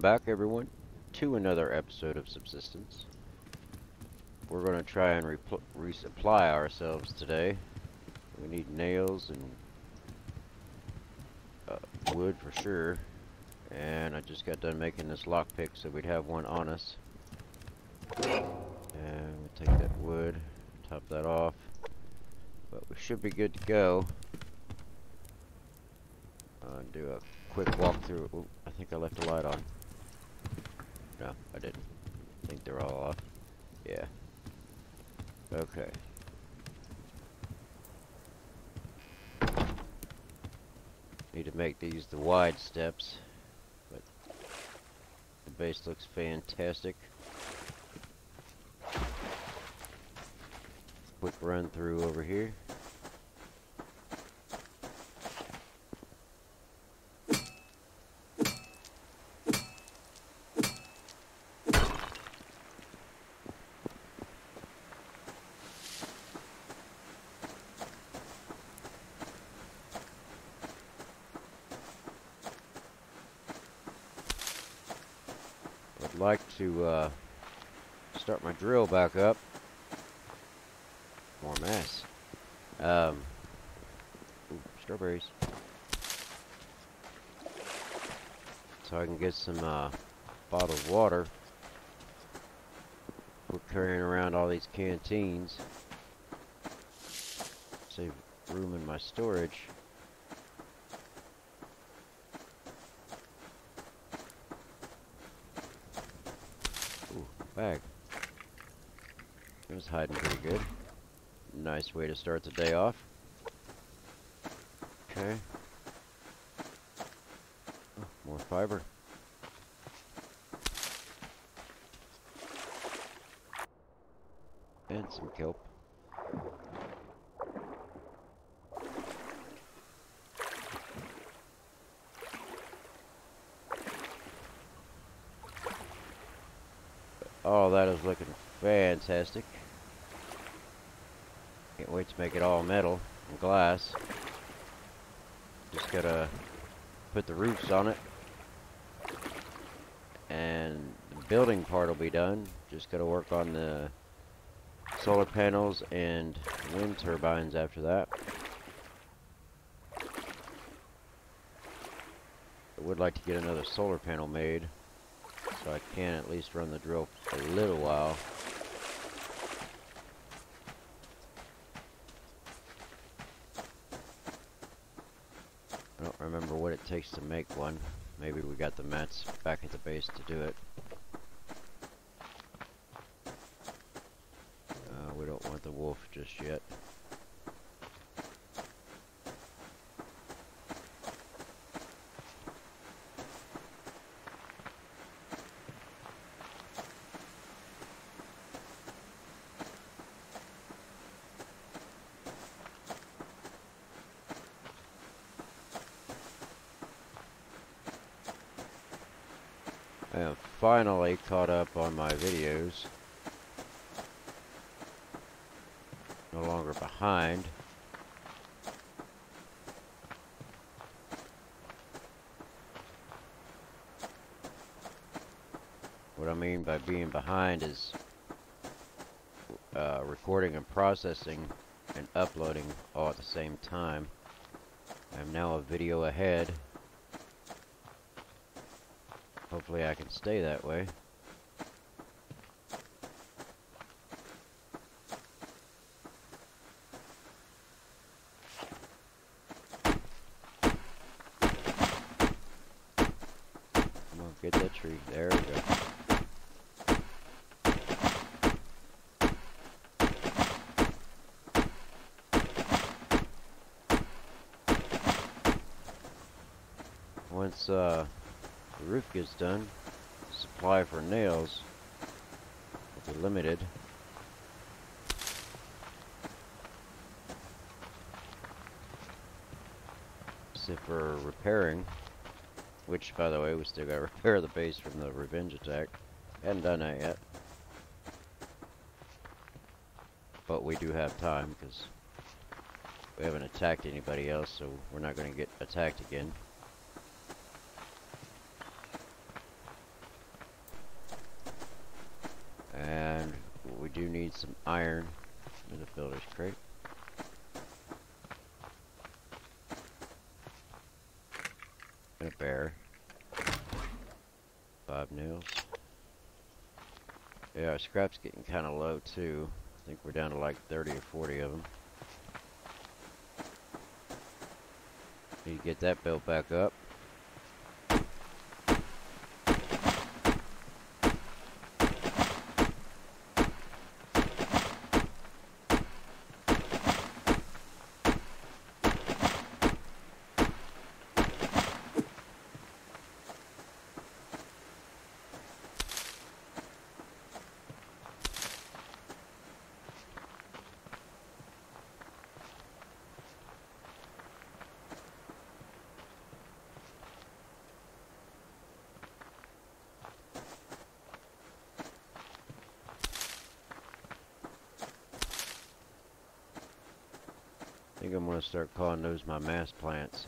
Welcome back, everyone, to another episode of Subsistence. We're going to try and resupply ourselves today. We need nails and wood for sure. And I just got done making this lockpick so we'd have one on us. And we'll take that wood, top that off. But we should be good to go. Do a quick walkthrough. Ooh, I think I left the light on. No, I didn't. I think they're all off. Yeah. Okay. Need to make these the wide steps, but the base looks fantastic. Quick run through over here. I'd like to start my drill back up. More mass. Ooh, strawberries. So I can get some bottled water. We're carrying around all these canteens. Save room in my storage. Ooh, bag. It was hiding pretty good. Nice way to start the day off. Okay. Oh, more fiber. And some kelp. Oh, that is looking fantastic. Can't wait to make it all metal and glass. Just gotta put the roofs on it. And the building part will be done. Just gotta work on the solar panels and wind turbines after that. I would like to get another solar panel made, so I can at least run the drill for a little while. I don't remember what it takes to make one. Maybe we got the mats back at the base to do it. We don't want the wolf just yet. I am finally caught up on my videos. No longer behind. What I mean by being behind is recording and processing and uploading all at the same time. I'm now a video ahead. Hopefully I can stay that way. Come on, get that tree. There we go. Once the roof gets done, supply for nails will be limited. Except for repairing, which, by the way, we still got to repair the base from the revenge attack. Hadn't done that yet. But we do have time, because we haven't attacked anybody else, so we're not going to get attacked again. do need some iron in the builder's crate. And a bear. 5 nails. Yeah, our scrap's getting kind of low too. I think we're down to like 30 or 40 of them. Need to get that built back up. I think I'm going to start calling those my mass plants.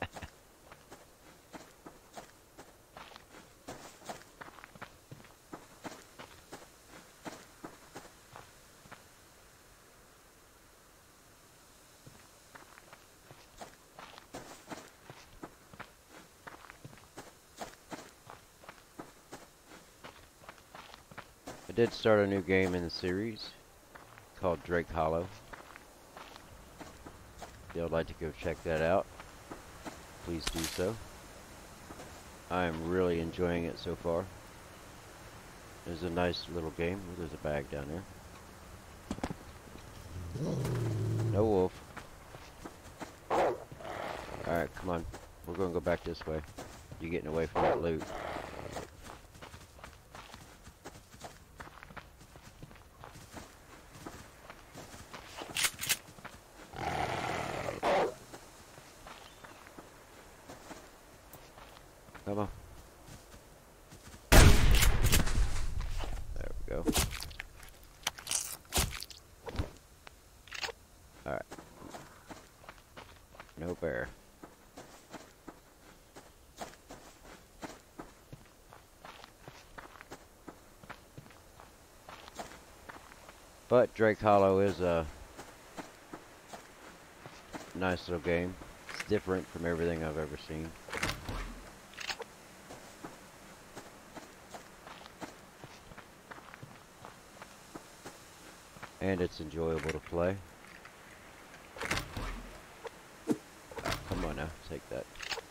I did start a new game in the series called Drake Hollow. If y'all would like to go check that out, please do so. I am really enjoying it so far. It's a nice little game. Ooh, there's a bag down there. No wolf. Alright, come on. We're going to go back this way. You're getting away from that loot. Come on. There we go. Alright. No bear. But Drake Hollow is a nice little game. It's different from everything I've ever seen. And it's enjoyable to play. Come on now, take that.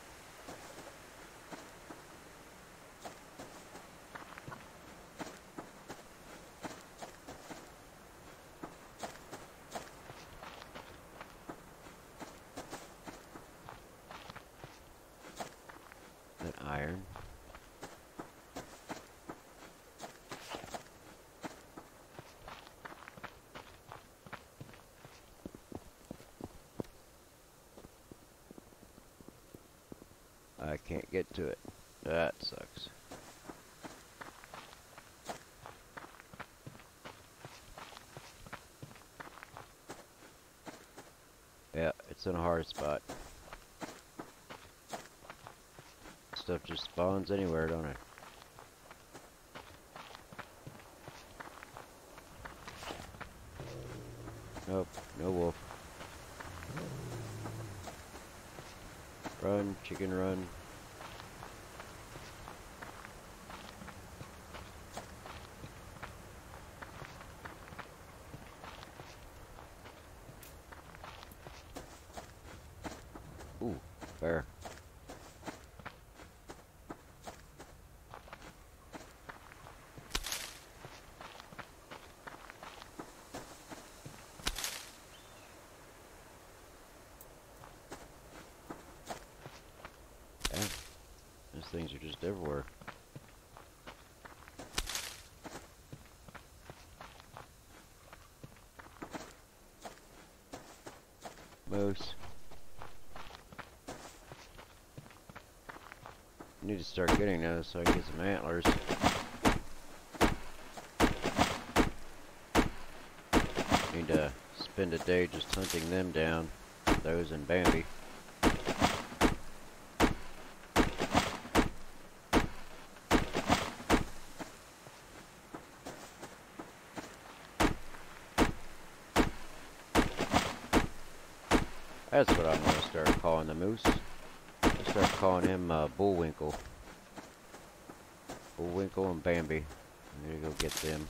That iron. I can't get to it. That sucks. Yeah, it's in a hard spot. Stuff just spawns anywhere, don't it? Nope, no wolf. Run, chicken, run. Ooh, bear. Yeah, those things are just everywhere. Moose. Need to start getting those so I can get some antlers. Need to spend a day just hunting them down. Those and Bambi. That's what I'm gonna start calling the moose. I'll start calling him Bullwinkle. Bullwinkle and Bambi. I'm gonna go get them.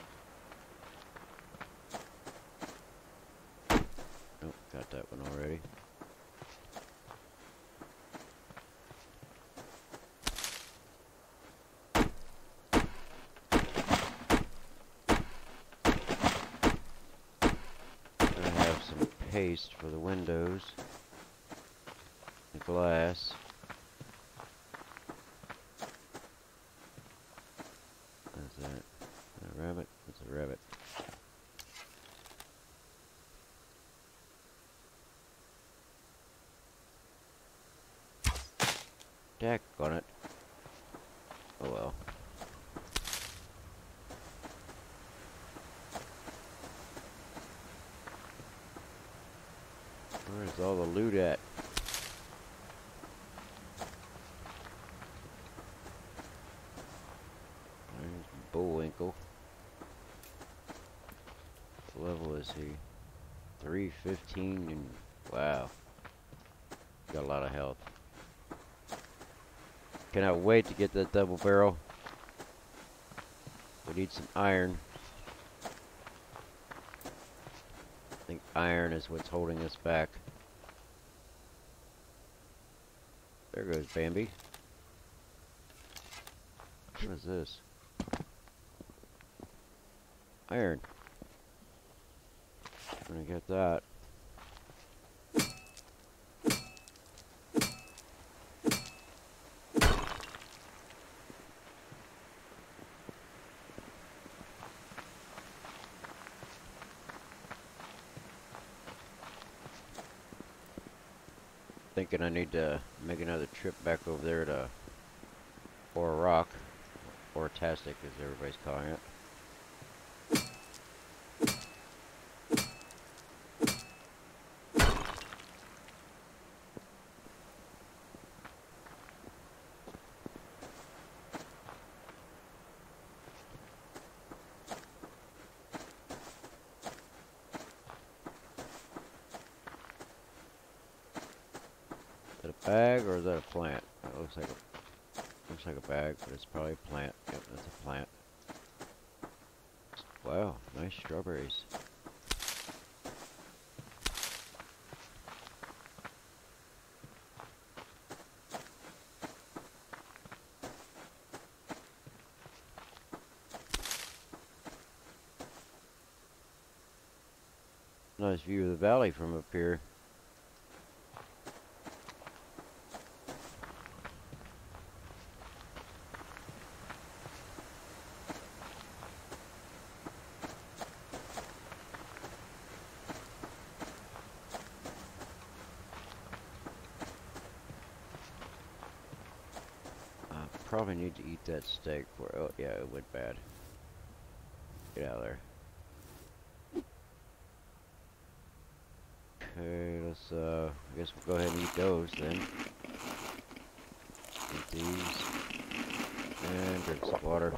Nope, got that one already. Gonna have some paste for the windows. The glass. What's that? A rabbit? It's a rabbit. Dack on it. Oh well. Where's all the loot at? There's Bullwinkle. What level is he? 315 and wow. Got a lot of health. Cannot wait to get that double barrel. We need some iron. I think iron is what's holding us back. There goes Bambi. What is this? Iron. I'm gonna get that. Thinking I need to make another trip back over there to Ore Rock, or Tastic as everybody's calling it. Is that a bag or is that a plant? That looks like a bag, but it's probably a plant. Yep, that's a plant. Wow, nice strawberries. Nice view of the valley from up here. Probably need to eat that steak. Oh yeah, it went bad. Get out of there. Okay, let's I guess we'll go ahead and eat those then. Eat these. And drink some water.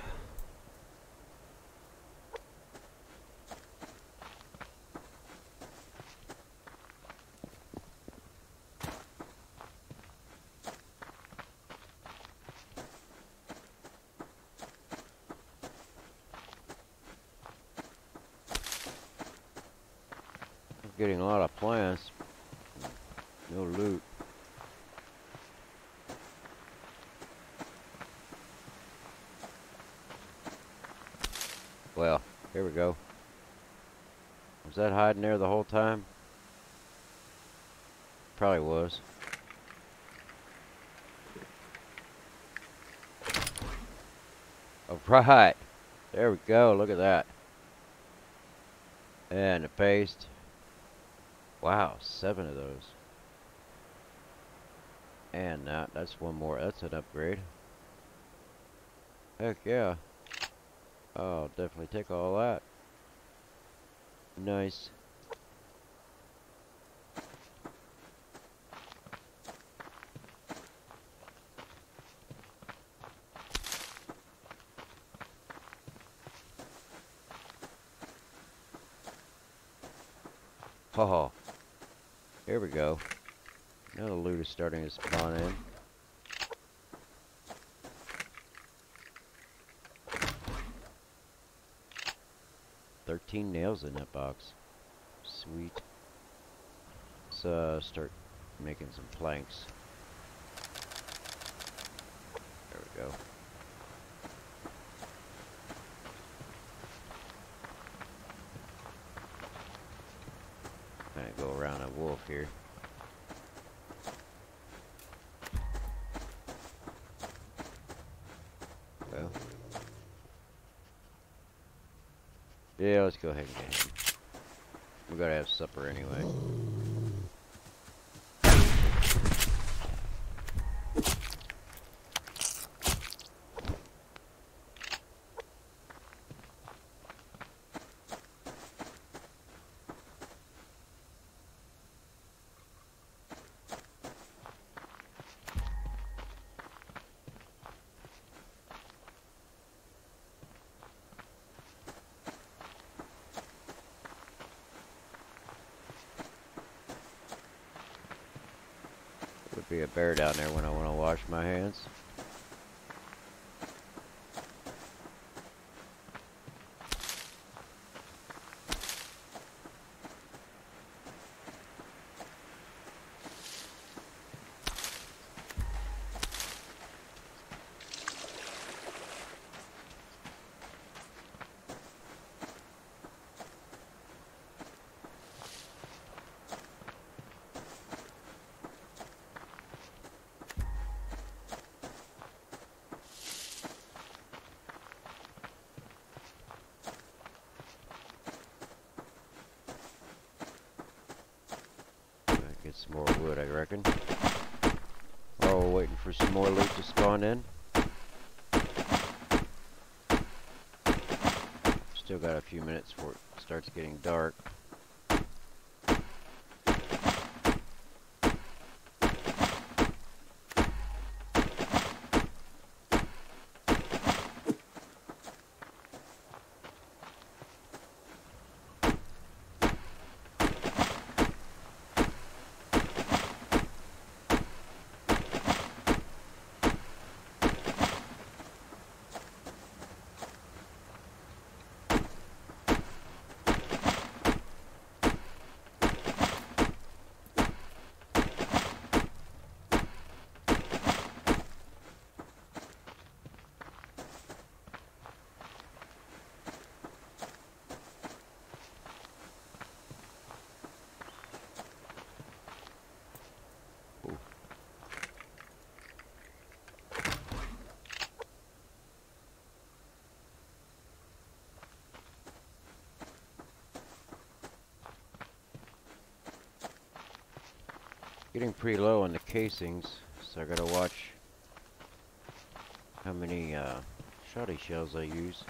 Getting a lot of plants. No loot. Well, here we go. Was that hiding there the whole time? Probably was. Alright. There we go. Look at that. And the paste. Wow, 7 of those. And that's one more. That's an upgrade. Heck yeah. I'll definitely take all that. Nice. Oh. Here we go. Now the loot is starting to spawn in. "13 nails in that box. Sweet. Let's start making some planks. There we go. Kind of go around a wolf here. Well. Yeah, let's go ahead and get him. We gotta have supper anyway. Would be a bear down there when I want to wash my hands. Get some more wood, I reckon. While we're waiting for some more loot to spawn in. Still got a few minutes before it starts getting dark. Getting pretty low on the casings, so I gotta watch how many shoddy shells I use.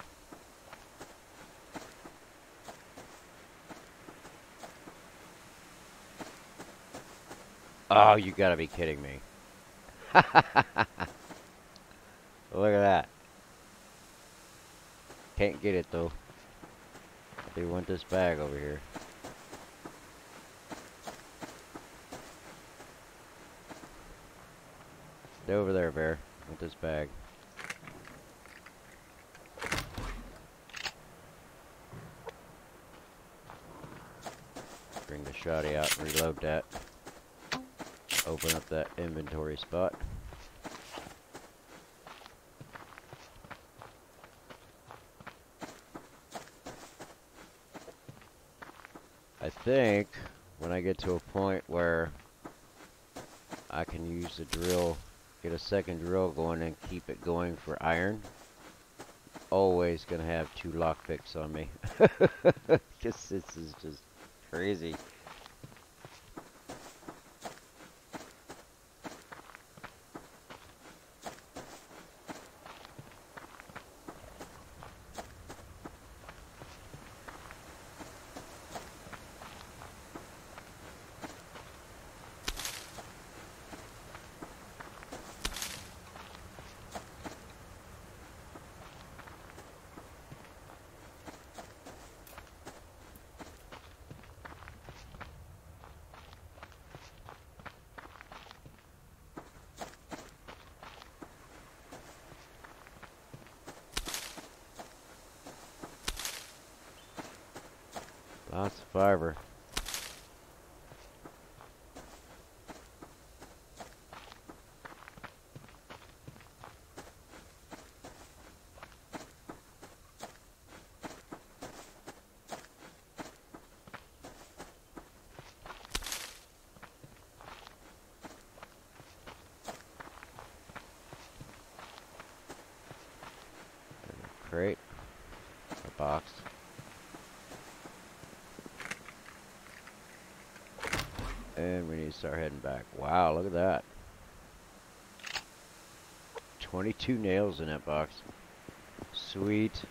Oh, you gotta be kidding me. Look at that. Can't get it though. I do want this bag over here. Stay over there, bear. With this bag. Bring the shoddy out and reload that. Open up that inventory spot. I think when I get to a point where I can use the drill, get a second drill going and keep it going for iron, always gonna have 2 lockpicks on me. Because this is just crazy. Lots of fiber. Crate. A box. And we need to start heading back. Wow, look at that. 22 nails in that box. Sweet.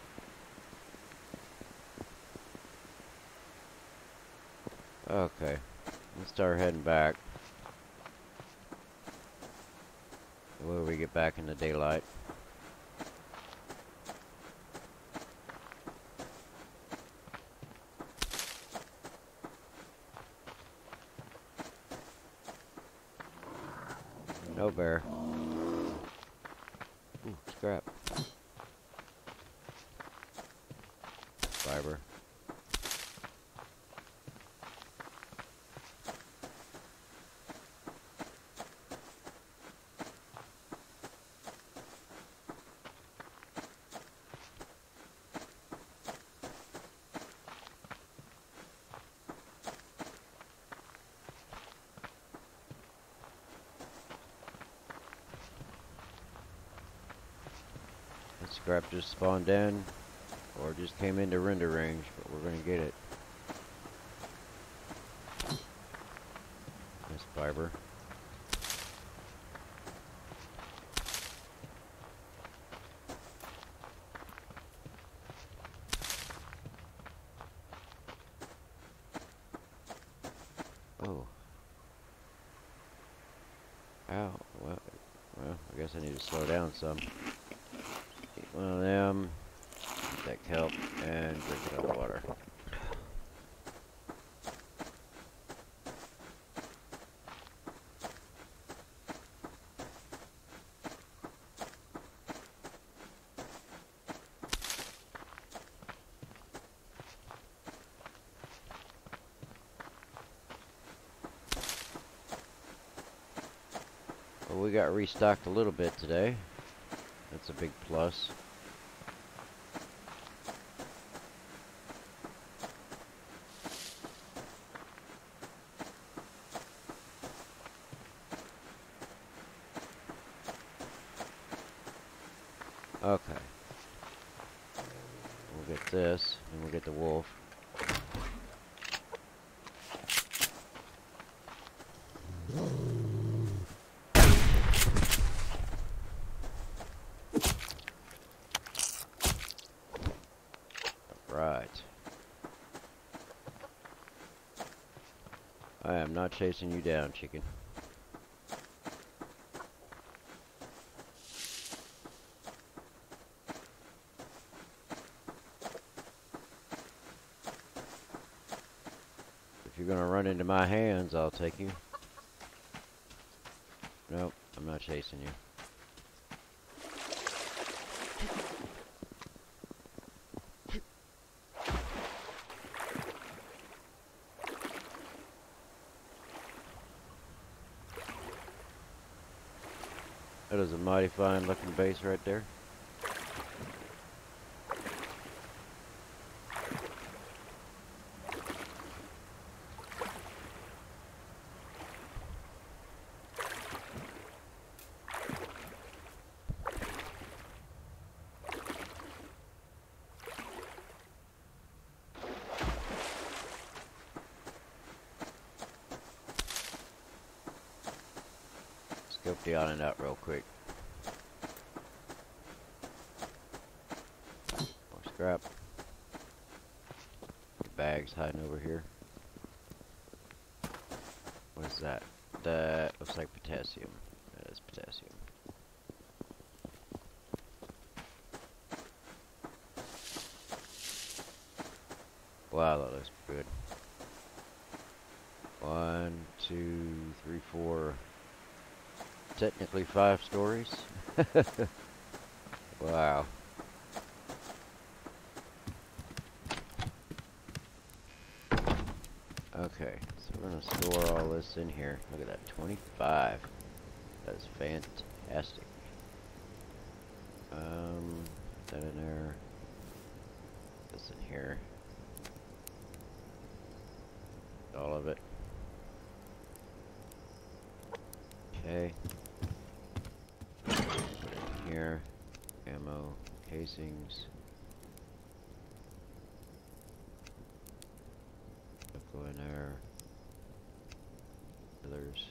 Okay. Let's start heading back. Where we get back in the daylight. No bear. Ooh, scrap. Fiber. That scrap just spawned in, or just came into render range, but we're gonna get it. Nice fiber. Oh. Ow. Well, I guess I need to slow down some. Eat one of them. Eat that kelp and drink it out of water. Well, we got restocked a little bit today. That's a big plus. Okay. We'll get this, and we'll get the wolf. Right. I am not chasing you down, chicken. If you're gonna run into my hands, I'll take you. Nope, I'm not chasing you. That is a mighty fine looking base right there. Scope the island out real quick. More scrap. Bags hiding over here. What is that? That looks like potassium. That is potassium. Wow, that looks good. 1, 2, 3, 4. Technically 5 stories. Wow. Okay, so we're gonna store all this in here. Look at that, 25. That is fantastic. Put that in there. This in here. All of it. Okay. Put it in here. Ammo, casings. Go in there. Others.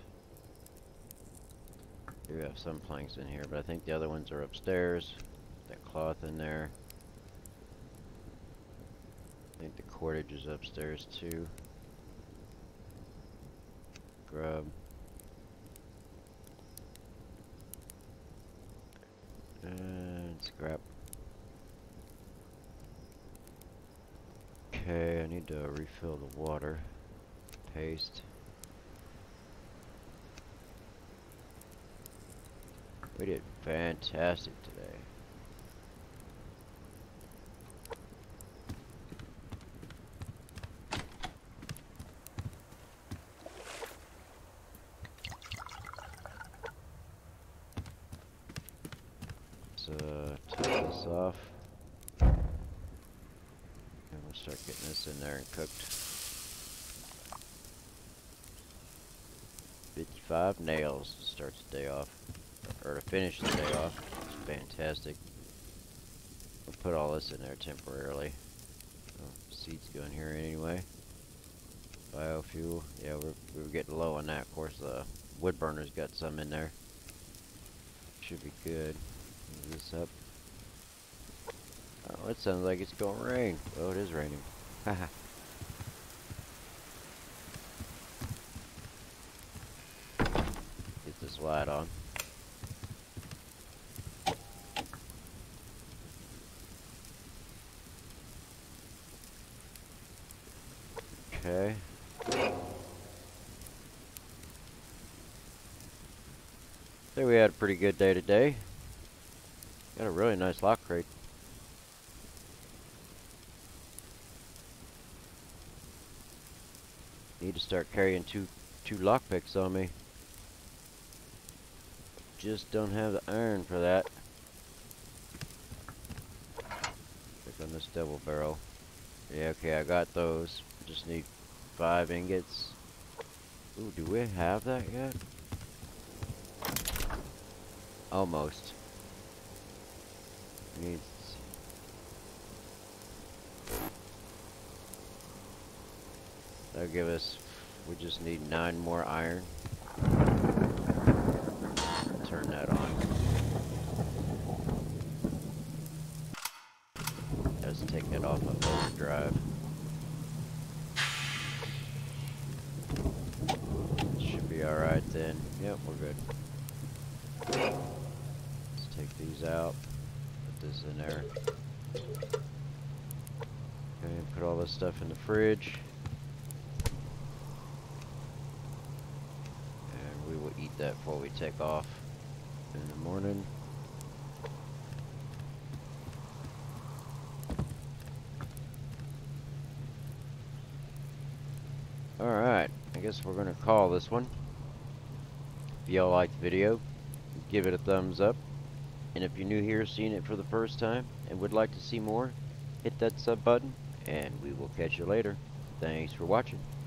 We have some planks in here, but I think the other ones are upstairs. That cloth in there. I think the cordage is upstairs too. Grub. And scrap. Okay, I need to refill the water. Paste. We did fantastic today. Let's top this off. And we'll start getting this in there and cooked. 55 nails to start the day off. Or to finish the day off. It's fantastic. We'll put all this in there temporarily. Oh, seeds go in here anyway. Biofuel. Yeah, we're getting low on that. Of course, the wood burner's got some in there. Should be good. Move this up. Oh, it sounds like it's gonna rain. Oh, it is raining. Haha. Get this light on. Okay. So we had a pretty good day today. Got a really nice lock crate. Need to start carrying two lockpicks on me. Just don't have the iron for that. Click on this double barrel. Yeah, okay, I got those. Just need 5 ingots. Ooh, do we have that yet? Almost. Needs. That'll give us. We just need 9 more iron. Turn that on. Let's take it off of overdrive. Should be alright then. Yep, we're good. Let's take these out. Put this in there. Okay, put all this stuff in the fridge. And we will eat that before we take off in the morning. Alright, I guess we're gonna call this one. If y'all liked the video, give it a thumbs up. And if you're new here, seeing it for the first time, and would like to see more, hit that sub button, and we will catch you later. Thanks for watching.